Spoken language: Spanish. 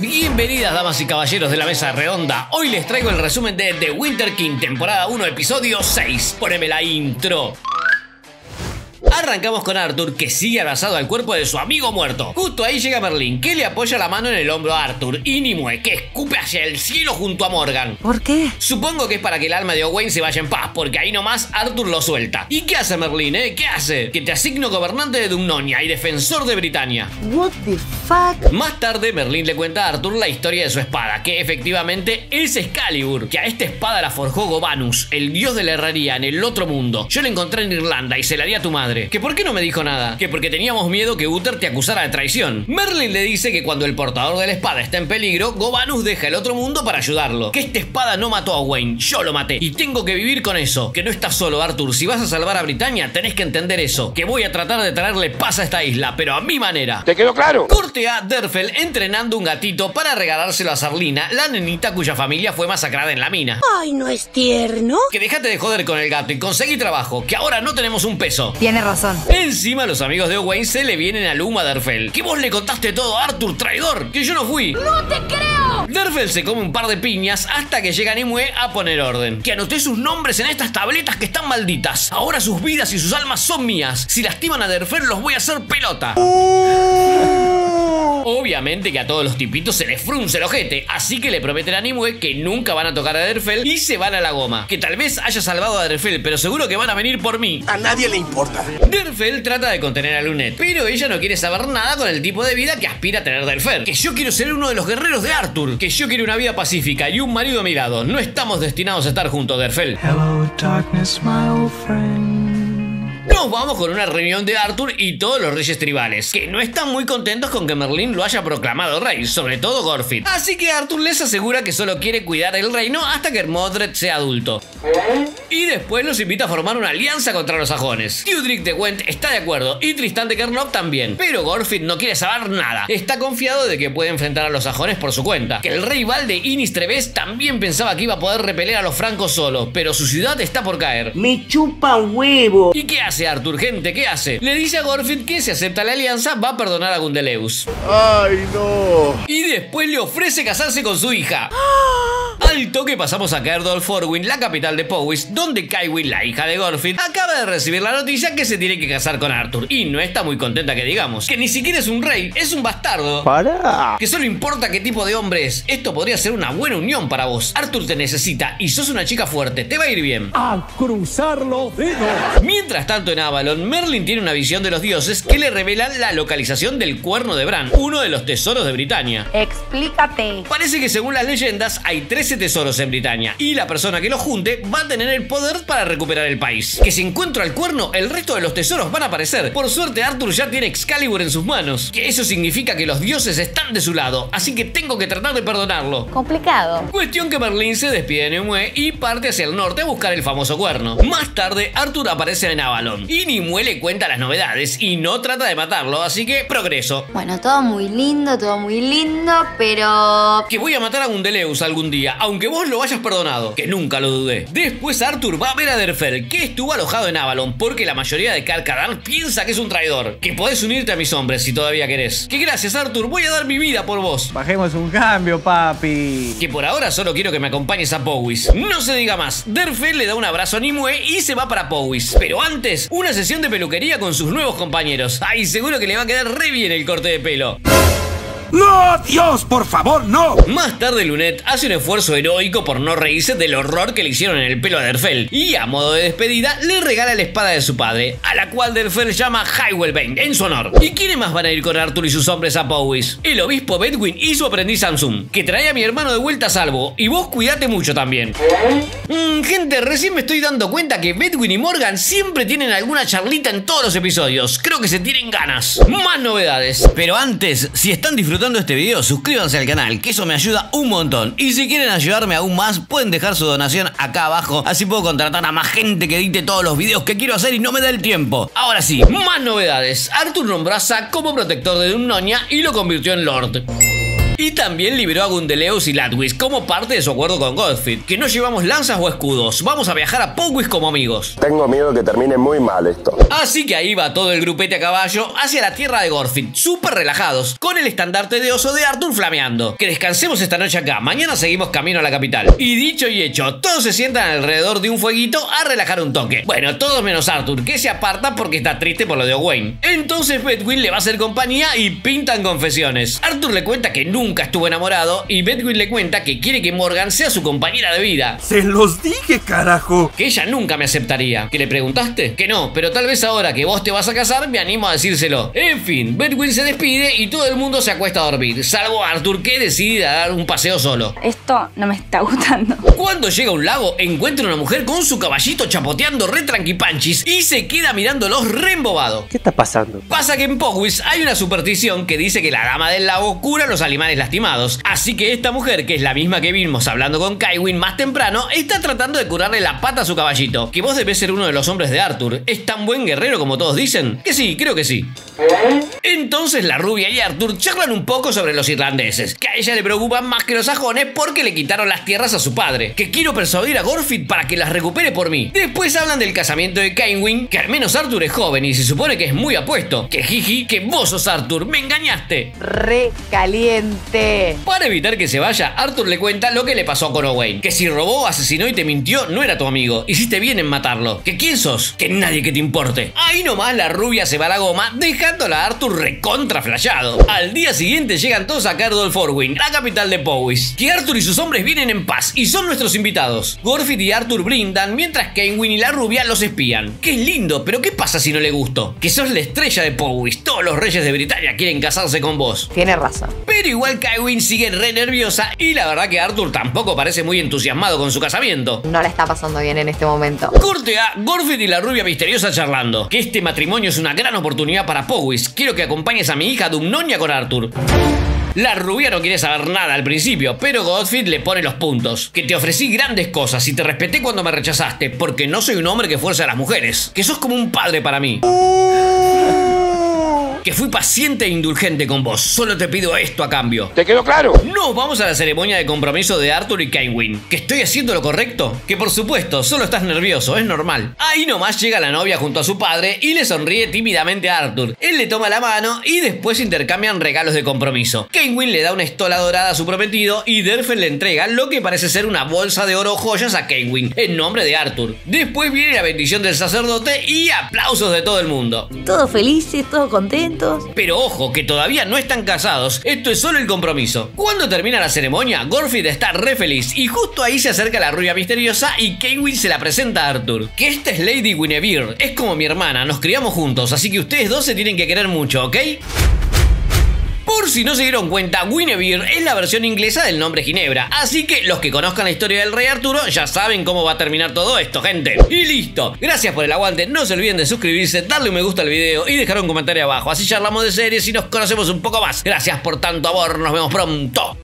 Bienvenidas damas y caballeros de la mesa redonda. Hoy les traigo el resumen de The Winter King, temporada 1, episodio 6. Poneme la intro. Arrancamos con Arthur, que sigue abrazado al cuerpo de su amigo muerto. Justo ahí llega Merlin, que le apoya la mano en el hombro a Arthur, y Nimue, que escupe hacia el cielo junto a Morgan. ¿Por qué? Supongo que es para que el alma de Owain se vaya en paz, porque ahí nomás Arthur lo suelta. ¿Y qué hace Merlin, ¿Qué hace? Que te asigno gobernante de Dumnonia y defensor de Britania. What the fuck? Más tarde, Merlin le cuenta a Arthur la historia de su espada, que efectivamente es Excalibur, que a esta espada la forjó Gobanus, el dios de la herrería en el otro mundo. Yo la encontré en Irlanda y se la di a tu madre. ¿Que por qué no me dijo nada? Que porque teníamos miedo que Uther te acusara de traición. Merlin le dice que cuando el portador de la espada está en peligro, Gobanus deja el otro mundo para ayudarlo. Que esta espada no mató a Owain, yo lo maté. Y tengo que vivir con eso. Que no estás solo, Arthur. Si vas a salvar a Britania, tenés que entender eso. Que voy a tratar de traerle paz a esta isla, pero a mi manera. ¿Te quedó claro? Corte a Derfel entrenando un gatito para regalárselo a Sarlina, la nenita cuya familia fue masacrada en la mina. Ay, ¿no es tierno? Que dejate de joder con el gato y conseguí trabajo, que ahora no tenemos un peso. Tiene razón. Encima los amigos de Owain se le vienen al humo a Derfel. Que vos le contaste todo a Arthur, traidor, que yo no fui. ¡No te creo! Derfel se come un par de piñas hasta que llega Nimue a poner orden. Que anoté sus nombres en estas tabletas que están malditas. Ahora sus vidas y sus almas son mías. Si lastiman a Derfel los voy a hacer pelota. Obviamente que a todos los tipitos se les frunce el ojete, así que le prometen a Nimue que nunca van a tocar a Derfel y se van a la goma. Que tal vez haya salvado a Derfel, pero seguro que van a venir por mí. A nadie le importa. Derfel trata de contener a Lunette, pero ella no quiere saber nada con el tipo de vida que aspira a tener Derfel. Que yo quiero ser uno de los guerreros de Arthur, que yo quiero una vida pacífica y un marido a mi lado. No estamos destinados a estar juntos, Derfel. Hello, darkness, my old friend. Nos vamos con una reunión de Arthur y todos los reyes tribales, que no están muy contentos con que Merlin lo haya proclamado rey, sobre todo Gorfit. Así que Arthur les asegura que solo quiere cuidar el reino hasta que Modred sea adulto. Y después los invita a formar una alianza contra los sajones. Theuderic de Gwent está de acuerdo y Tristan de Kernock también, pero Gorfit no quiere saber nada. Está confiado de que puede enfrentar a los sajones por su cuenta. Que el rey Val de Inistreves también pensaba que iba a poder repeler a los francos solo, pero su ciudad está por caer. Me chupa un huevo. ¿Y qué hace Arthur, gente? ¿Qué hace? Le dice a Gorfit que si acepta la alianza va a perdonar a Gundeleus. Ay, no. Y después le ofrece casarse con su hija. Al toque pasamos a Caerdol Forwyn, la capital de Powys, donde Caiwyn, la hija de Gorfit, acaba de recibir la noticia que se tiene que casar con Arthur. Y no está muy contenta que digamos. Que ni siquiera es un rey, es un bastardo. ¡Para! Que solo importa qué tipo de hombre es. Esto podría ser una buena unión para vos. Arthur te necesita y sos una chica fuerte, te va a ir bien. A cruzar los dedos. Mientras tanto en Avalon, Merlin tiene una visión de los dioses que le revelan la localización del cuerno de Bran, uno de los tesoros de Britania. Explícate. Parece que según las leyendas hay 13 tesoros en Britania y la persona que los junte va a tener el poder para recuperar el país. Que si encuentro al cuerno, el resto de los tesoros van a aparecer. Por suerte Arthur ya tiene Excalibur en sus manos. Que eso significa que los dioses están de su lado, así que tengo que tratar de perdonarlo. Complicado. Cuestión que Merlin se despide de Nimue y parte hacia el norte a buscar el famoso cuerno. Más tarde, Arthur aparece en Avalon y Nimue le cuenta las novedades y no trata de matarlo, así que progreso. Bueno, todo muy lindo, pero... Que voy a matar a Gundeleus algún día, aunque vos lo hayas perdonado, que nunca lo dudé. Después Arthur va a ver a Derfel, que estuvo alojado en Avalon porque la mayoría de Carcadar piensa que es un traidor. Que podés unirte a mis hombres si todavía querés. Que gracias Arthur, voy a dar mi vida por vos. Bajemos un cambio, papi. Que por ahora solo quiero que me acompañes a Powys. No se diga más. Derfel le da un abrazo a Nimue y se va para Powys. Pero antes, una sesión de peluquería con sus nuevos compañeros. Ay, seguro que le va a quedar re bien el corte de pelo. ¡No, Dios, por favor, no! Más tarde Lunette hace un esfuerzo heroico por no reírse del horror que le hicieron en el pelo a Derfel y a modo de despedida le regala la espada de su padre, a la cual Derfel llama Highwellbane en su honor. ¿Y quiénes más van a ir con Arthur y sus hombres a Powys? El obispo Bedwin y su aprendiz Samsung, que trae a mi hermano de vuelta a salvo, y vos cuidate mucho también. Gente, recién me estoy dando cuenta que Bedwin y Morgan siempre tienen alguna charlita en todos los episodios. Creo que se tienen ganas. Más novedades. Pero antes, si están disfrutando este video, suscríbanse al canal, que eso me ayuda un montón. Y si quieren ayudarme aún más, pueden dejar su donación acá abajo, así puedo contratar a más gente que edite todos los videos que quiero hacer y no me da el tiempo. Ahora sí, más novedades. Arthur nombró a Zack como protector de Dumnonia y lo convirtió en Lord. Y también liberó a Gundeleus y Latwis como parte de su acuerdo con Godfrey, que no llevamos lanzas o escudos, vamos a viajar a Powys como amigos. Tengo miedo que termine muy mal esto. Así que ahí va todo el grupete a caballo hacia la tierra de Gorfit, súper relajados, con el estandarte de oso de Arthur flameando. Que descansemos esta noche acá, mañana seguimos camino a la capital. Y dicho y hecho, todos se sientan alrededor de un fueguito a relajar un toque. Bueno, todos menos Arthur, que se aparta porque está triste por lo de Owain. Entonces Bedwin le va a hacer compañía y pintan confesiones. Arthur le cuenta que nunca estuvo enamorado y Bedwin le cuenta que quiere que Morgan sea su compañera de vida. Se los dije, carajo. Que ella nunca me aceptaría. ¿Que le preguntaste? Que no, pero tal vez ahora que vos te vas a casar me animo a decírselo. En fin, Bedwin se despide y todo el mundo se acuesta a dormir, salvo Arthur, que decide dar un paseo solo. Esto no me está gustando. Cuando llega a un lago, encuentra una mujer con su caballito chapoteando re tranquipanchis y se queda mirándolos re embobado. ¿Qué está pasando? Pasa que en Powys hay una superstición que dice que la dama del lago cura a los animales lastimados. Así que esta mujer, que es la misma que vimos hablando con Kywin más temprano, está tratando de curarle la pata a su caballito. Que vos debés ser uno de los hombres de Arthur. ¿Es tan buen guerrero como todos dicen? Que sí, creo que sí. Entonces la rubia y Arthur charlan un poco sobre los irlandeses, que a ella le preocupan más que los sajones porque le quitaron las tierras a su padre, que quiero persuadir a Gorfit para que las recupere por mí. Después hablan del casamiento de Kywin, que al menos Arthur es joven y se supone que es muy apuesto, que jiji, que vos sos Arthur, me engañaste. Re caliente. Para evitar que se vaya, Arthur le cuenta lo que le pasó con Owain, que si robó, asesinó y te mintió, no era tu amigo, hiciste bien en matarlo, que quién sos, que nadie que te importe. Ahí nomás la rubia se va a la goma, dejándola a Arthur recontra flashado. Al día siguiente llegan todos a Cardol Forwyn, la capital de Powys, que Arthur y sus hombres vienen en paz y son nuestros invitados. Gorfit y Arthur brindan mientras Kywin y la rubia los espían. Que es lindo, pero ¿qué pasa si no le gusto? Que sos la estrella de Powys, todos los reyes de Britania quieren casarse con vos. Tiene razón. Pero igual Kywin sigue re nerviosa y la verdad que Arthur tampoco parece muy entusiasmado con su casamiento. No la está pasando bien en este momento. Corte a Gorfit y la rubia misteriosa charlando, que este matrimonio es una gran oportunidad para Powys. Quiero que acompañes a mi hija Dumnonia con Arthur. La rubia no quiere saber nada al principio, pero Godfrey le pone los puntos. Que te ofrecí grandes cosas y te respeté cuando me rechazaste, porque no soy un hombre que fuerza a las mujeres. Que sos como un padre para mí. Que fui paciente e indulgente con vos. Solo te pido esto a cambio. ¿Te quedó claro? Nos vamos a la ceremonia de compromiso de Arthur y Kywin. ¿Que estoy haciendo lo correcto? Que por supuesto, solo estás nervioso, es normal. Ahí nomás llega la novia junto a su padre y le sonríe tímidamente a Arthur. Él le toma la mano y después intercambian regalos de compromiso. Kywin le da una estola dorada a su prometido y Derfel le entrega lo que parece ser una bolsa de oro o joyas a Kywin, en nombre de Arthur. Después viene la bendición del sacerdote y aplausos de todo el mundo. Todos felices, todos contentos. Pero ojo, que todavía no están casados, esto es solo el compromiso. Cuando termina la ceremonia, Gorfit está re feliz y justo ahí se acerca la rubia misteriosa y Kywin se la presenta a Arthur. Que esta es Lady Guinevere, es como mi hermana, nos criamos juntos, así que ustedes dos se tienen que querer mucho, ¿ok? Por si no se dieron cuenta, Guinevere es la versión inglesa del nombre Ginebra, así que los que conozcan la historia del rey Arturo ya saben cómo va a terminar todo esto, gente. Y listo, gracias por el aguante, no se olviden de suscribirse, darle un me gusta al video y dejar un comentario abajo, así charlamos de series y nos conocemos un poco más. Gracias por tanto amor, nos vemos pronto.